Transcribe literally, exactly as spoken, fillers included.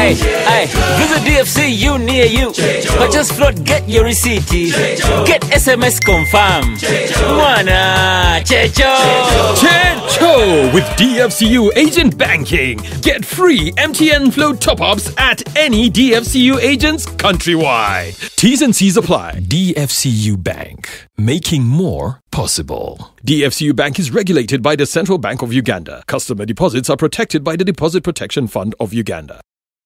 Hey, hey, visit D F C U near you. Purchase float, get your receipt. Get S M S confirm. Mwana, Checho. Checho with D F C U Agent Banking. Get free M T N float top-ups at any D F C U agents countrywide. T's and C's apply. D F C U Bank. Making more possible. D F C U Bank is regulated by the Central Bank of Uganda. Customer deposits are protected by the Deposit Protection Fund of Uganda.